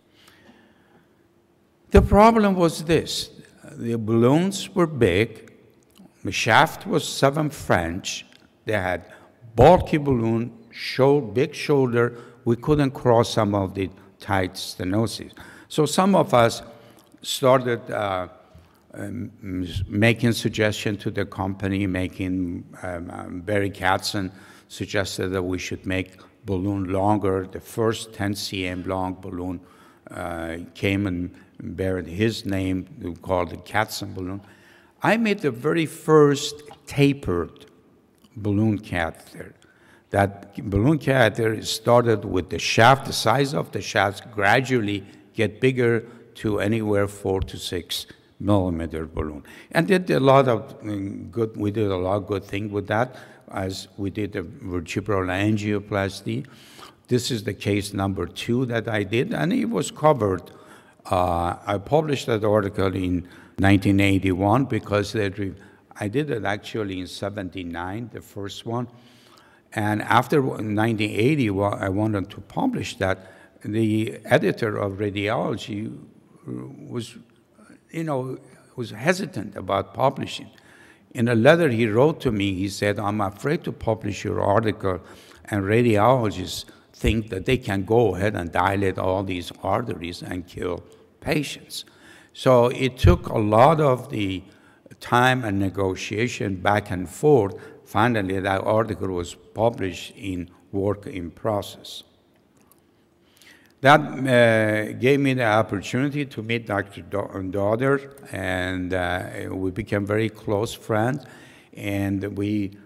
The problem was this: the balloons were big, the shaft was 7 French, they had bulky balloon, big shoulder, we couldn't cross some of the tight stenosis. So some of us started making suggestions to the company, Barry Katzen suggested that we should make balloon longer. The first 10 cm long balloon came and buried his name, called the Katzen balloon. I made the very first tapered balloon catheter. That balloon catheter started with the shaft, the size of the shaft gradually get bigger to anywhere 4 to 6 millimeter balloon. And did a lot of good, we did a lot of good things with that, as we did the vertebral angioplasty. This is the case number 2 that I did, and it was covered. I published that article in 1981 because I did it actually in 79, the first one. And after 1980, I wanted to publish that. The editor of Radiology was, was hesitant about publishing. In a letter he wrote to me, he said, I'm afraid to publish your article, and radiologists think that they can go ahead and dilate all these arteries and kill patients. So it took a lot of the time and negotiation back and forth. Finally, that article was published in Work in Process. That gave me the opportunity to meet Dr. Dauder, and we became very close friends. And we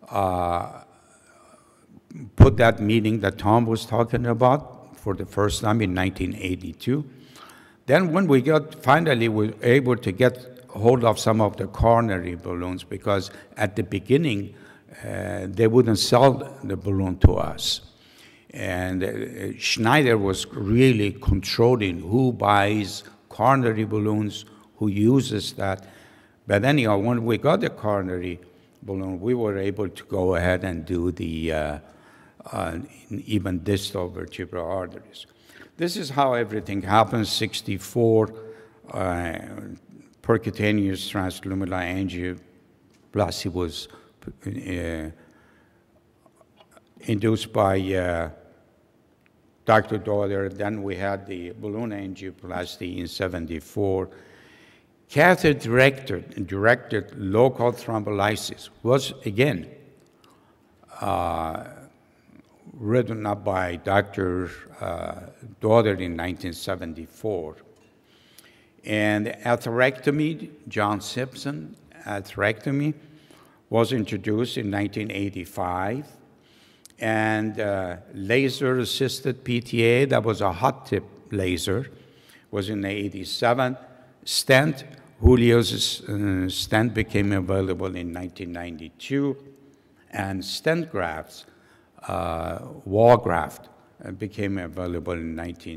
put that meeting that Tom was talking about for the first time in 1982. Then when we finally were able to get hold of some of the coronary balloons, because at the beginning, they wouldn't sell the balloon to us. And Schneider was really controlling who buys coronary balloons, who uses that. But anyhow, when we got the coronary balloon, we were able to go ahead and do the even distal vertebral arteries. This is how everything happens. 64 percutaneous transluminal angioplasty was induced by Dr. Dauder. Then we had the balloon angioplasty in 74. Catheter-directed local thrombolysis was, again, written up by Dr. Dauder in 1974. And atherectomy, John Simpson atherectomy, was introduced in 1985. And laser-assisted PTA, that was a hot-tip laser, was in 87. Stent, Julio's stent became available in 1992. And stent grafts, wall graft, became available in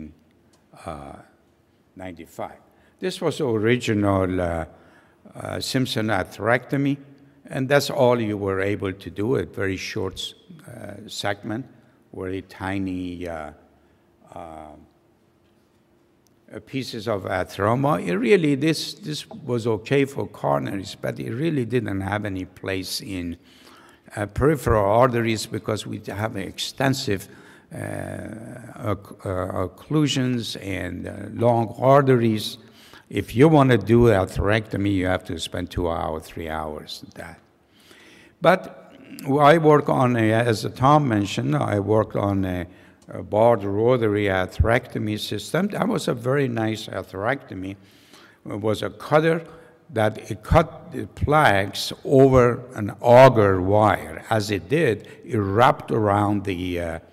1995. This was the original Simpson atherectomy, and that's all you were able to do, a very short segment, very tiny pieces of atheroma. It really, this was okay for coronaries, but it really didn't have any place in peripheral arteries because we have extensive occlusions and long arteries. If you want to do atherectomy, you have to spend 2 hours, 3 hours on that. But I work on, as Tom mentioned, I worked on a barred rotary atherectomy system. That was a very nice atherectomy. It was a cutter that it cut the plaques over an auger wire. As it did, it wrapped around the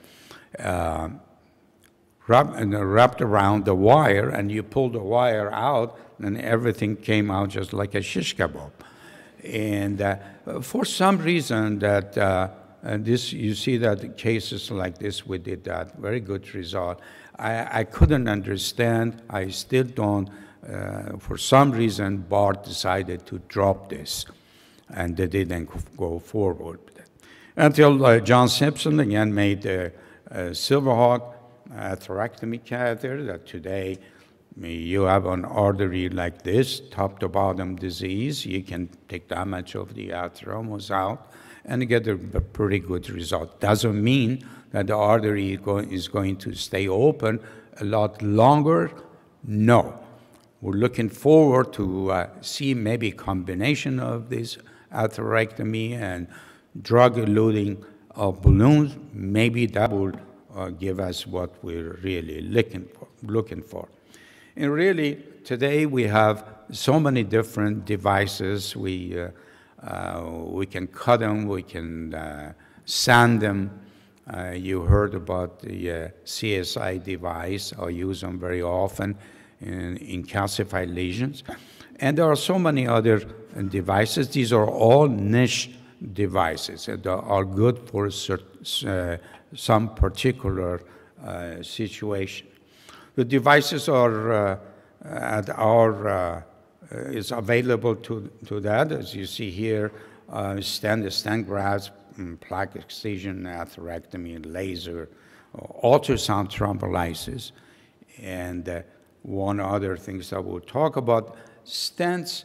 wrapped around the wire, and you pulled the wire out, and everything came out just like a shish kebab. And for some reason that this, you see that cases like this, we did that, very good result. I couldn't understand, I still don't, for some reason, Bard decided to drop this, and they didn't go forward with it. Until John Simpson again made a Silverhawk atherectomy catheter that today you have an artery like this, top to bottom disease. You can take that much of the atheromas out and get a pretty good result. Doesn't mean that the artery is going to stay open a lot longer. No. We're looking forward to see maybe a combination of this atherectomy and drug-eluting balloons. Maybe that will give us what we're really looking for. And really, today we have so many different devices. We can cut them, we can sand them. You heard about the CSI device. I use them very often in calcified lesions. And there are so many other devices. These are all niche devices that are good for some particular situation. The devices are at our is available to that, as you see here, stent grafts, plaque excision, atherectomy, laser, ultrasound thrombolysis, and one other things that we'll talk about. Stents,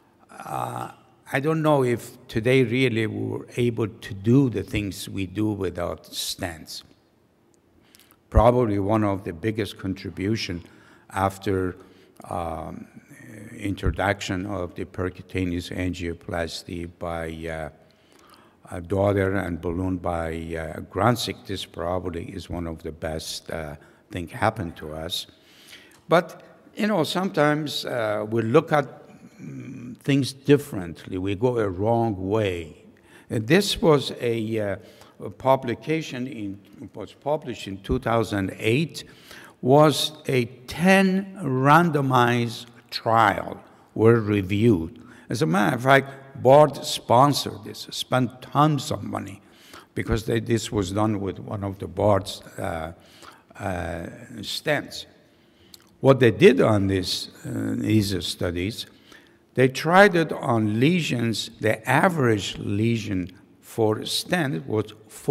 I don't know if today really we're able to do the things we do without stents. Probably one of the biggest contribution after introduction of the percutaneous angioplasty by daughter and balloon by Granzik. This probably is one of the best thing happened to us. But, you know, sometimes we look at things differently. We go a wrong way. And this was a publication was published in 2008, was a 10 randomized trial were reviewed. As a matter of fact, Bard sponsored this, spent tons of money, because this was done with one of the Bard's stents. What they did on these studies, they tried it on lesions. The average lesion for stent was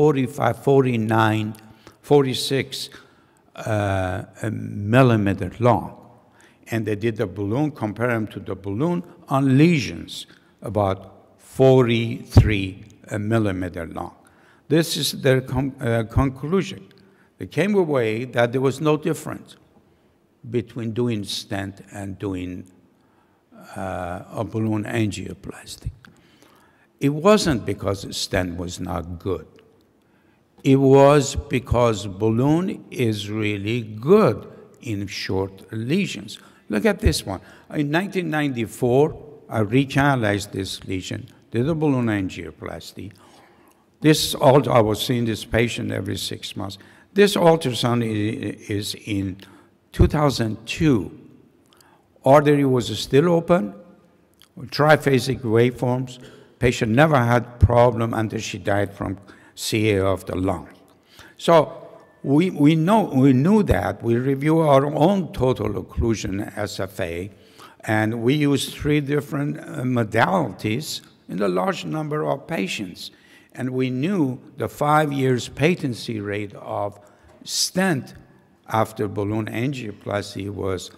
46 millimeter long. And they did the balloon, compare them to the balloon on lesions, about 43 millimeter long. This is their conclusion. They came away that there was no difference between doing stent and doing a balloon angioplasty. It wasn't because the stent was not good. It was because balloon is really good in short lesions. Look at this one. In 1994, I recanalized this lesion, did a balloon angioplasty. I was seeing this patient every 6 months. This ultrasound is in 2002. Artery was still open, triphasic waveforms. Patient never had problem until she died from CA of the lung. So we knew that. We review our own total occlusion SFA, and we used 3 different modalities in a large number of patients. And we knew the 5 years patency rate of stent after balloon angioplasty was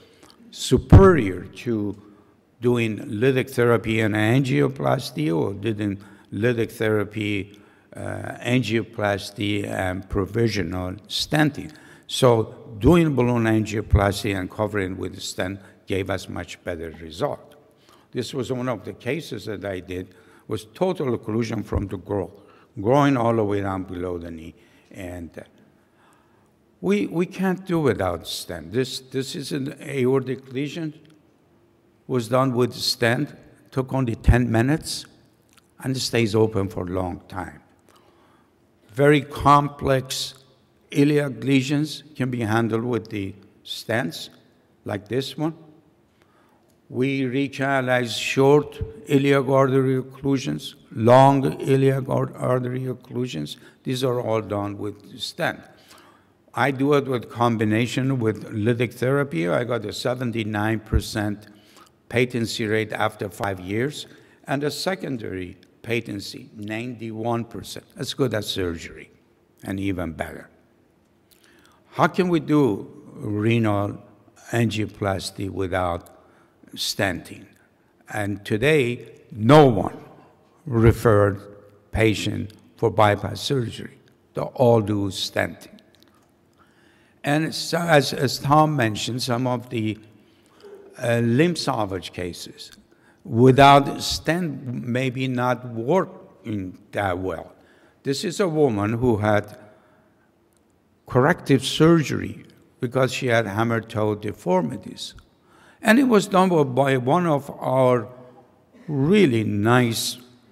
superior to doing lytic therapy and angioplasty or doing lytic therapy, angioplasty, and provisional stenting. So doing balloon angioplasty and covering with a stent gave us much better result. This was one of the cases that I did, was total occlusion from the growth, growing all the way down below the knee. And we can't do without stent. This is an aortic lesion, was done with stent, took only 10 minutes, and it stays open for a long time. Very complex iliac lesions can be handled with the stents, like this one. We recanalize short iliac artery occlusions, long iliac artery occlusions. These are all done with stent. I do it with combination with lytic therapy. I got a 79% patency rate after 5 years, and a secondary patency, 91%. As good as surgery, and even better. How can we do renal angioplasty without stenting? And today, no one referred patient for bypass surgery. They all do stenting. And so, as Tom mentioned, some of the limb salvage cases without stent maybe not working that well. This is a woman who had corrective surgery because she had hammer toe deformities. And it was done by one of our really nice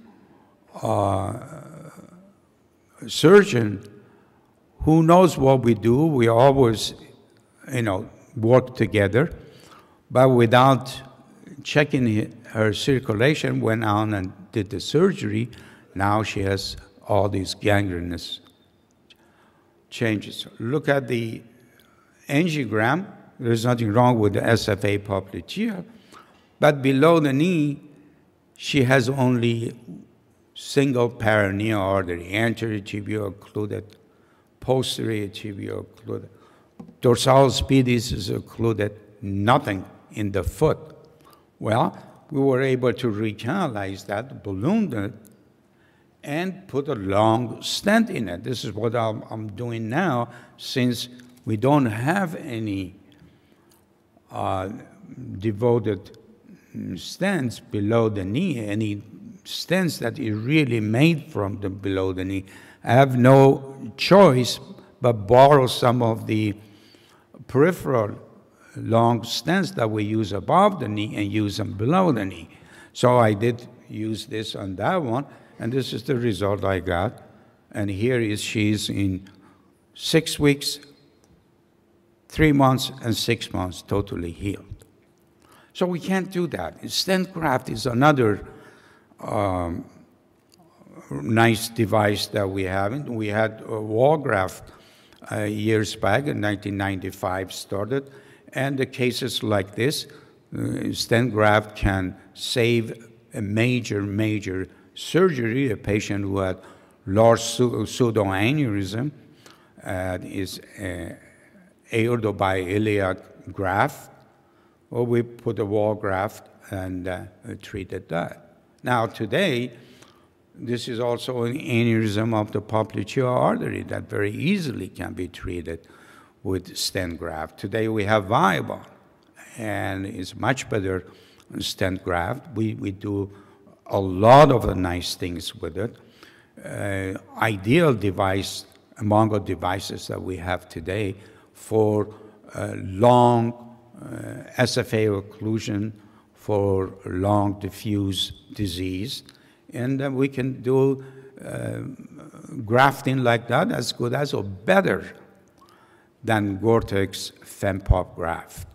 surgeon who knows what we do. We always, work together, but without checking her circulation, went on and did the surgery. Now she has all these gangrenous changes. Look at the angiogram. There's nothing wrong with the SFA popliteal, but below the knee, she has only single peroneal artery, anterior tibial occluded, posterior tibial occluded, dorsalis pedis is occluded, nothing in the foot. Well, we were able to recanalize that, balloon it, and put a long stent in it. This is what I'm doing now, since we don't have any devoted stents below the knee, any stents that is really made from the below the knee. I have no choice but borrow some of the peripheral long stents that we use above the knee and use them below the knee. So I did use this on that one, and this is the result I got. And here is she's in 6 weeks, 3 months, and 6 months totally healed. So we can't do that. Stent graft is another nice device that we have. We had a wall graft years back in 1995 started, and the cases like this, stent graft can save a major surgery. A patient who had large pseudoaneurysm is aortobiliac graft, or we put a wall graft and treated that. Now today, this is also an aneurysm of the popliteal artery that very easily can be treated with stent graft. Today we have Viabahn, and it's much better stent graft. We do a lot of nice things with it. Ideal device among the devices that we have today for long SFA occlusion, for long diffuse disease. And we can do grafting like that as good as or better than Gore-Tex FemPop graft.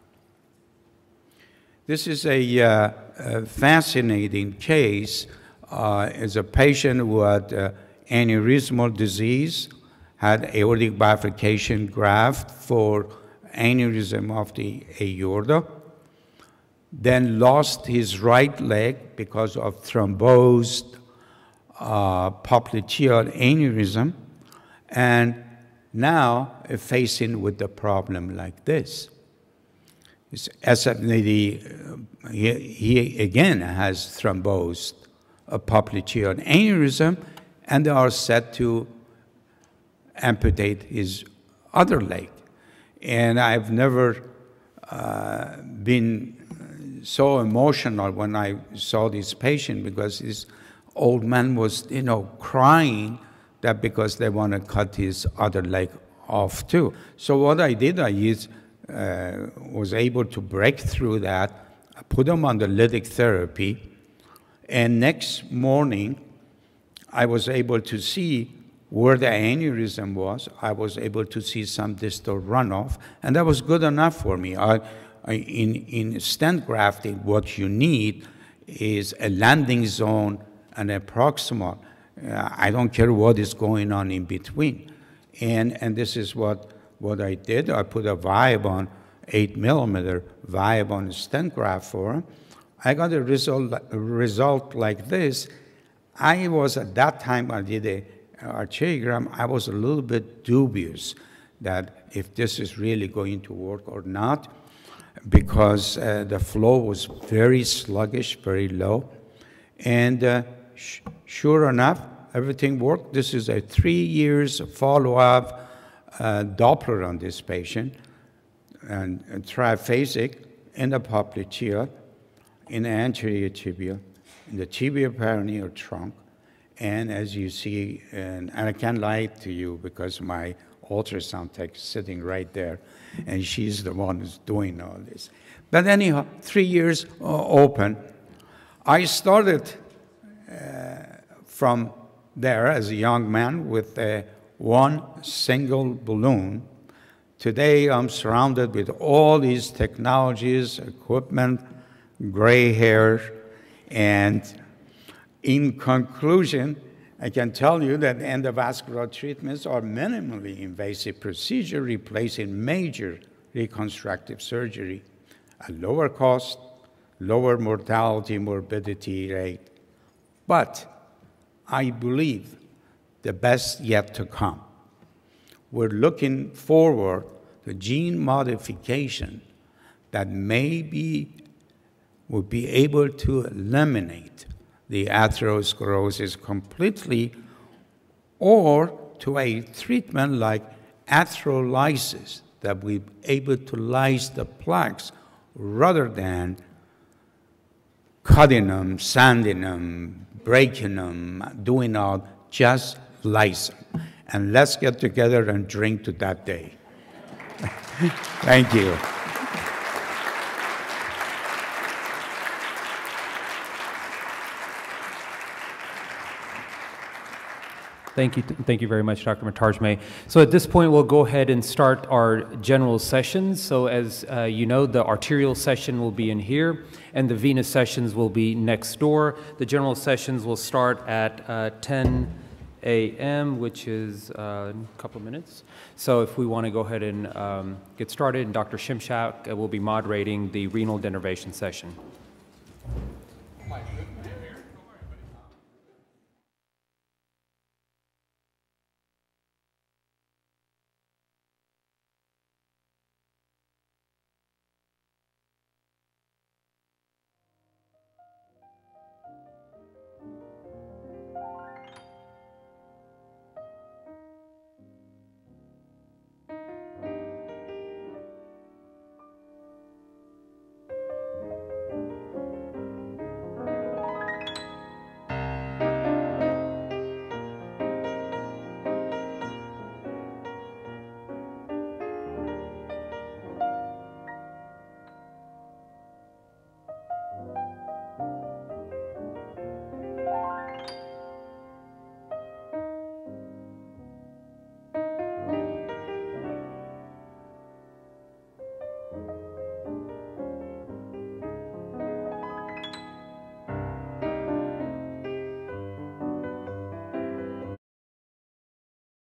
This is a fascinating case. It's a patient who had aneurysmal disease, had aortic bifurcation graft for aneurysm of the aorta, then lost his right leg because of thrombosed popliteal aneurysm, and now facing with the problem like this. His SFND, he again has thrombosed a popliteal aneurysm, and they are set to amputate his other leg. And I've never been so emotional when I saw this patient, because this old man was, crying that because they want to cut his other leg off too. So what I did, was able to break through that. I put him on the lytic therapy, and next morning I was able to see where the aneurysm was. I was able to see some distal runoff, and that was good enough for me. In stent grafting, what you need is a landing zone and a proximal. I don't care what is going on in between. And this is what I did. I put a Viabon 8mm Viabon stent graft for him. I got a result like this. I was, at that time I did a arteriogram, I was a little bit dubious that if this is really going to work or not, because the flow was very sluggish, very low. And sure enough, everything worked. This is a 3 years follow-up Doppler on this patient, and triphasic in the popliteal, in the anterior tibia, in the tibia peroneal trunk. And as you see, and I can't lie to you because my ultrasound tech is sitting right there, and she's the one who's doing all this. But anyhow, 3 years open. I started from there as a young man with one single balloon. Today, I'm surrounded with all these technologies, equipment, gray hair, and in conclusion, I can tell you that endovascular treatments are minimally invasive procedure replacing major reconstructive surgery at lower cost, lower mortality, morbidity rate. But I believe the best yet to come. We're looking forward to gene modification that maybe will be able to eliminate the atherosclerosis completely, or to a treatment like atherolysis that we're able to lyse the plaques rather than cutting them, sanding them, breaking them, doing all, just lyse them. And let's get together and drink to that day. Thank you. Thank you very much, Dr. Motajmeh. So at this point, we'll go ahead and start our general sessions. So as you know, the arterial session will be in here, and the venous sessions will be next door. The general sessions will start at 10 a.m., which is a couple of minutes. So if we want to go ahead and get started, and Dr. Shimshak will be moderating the renal denervation session.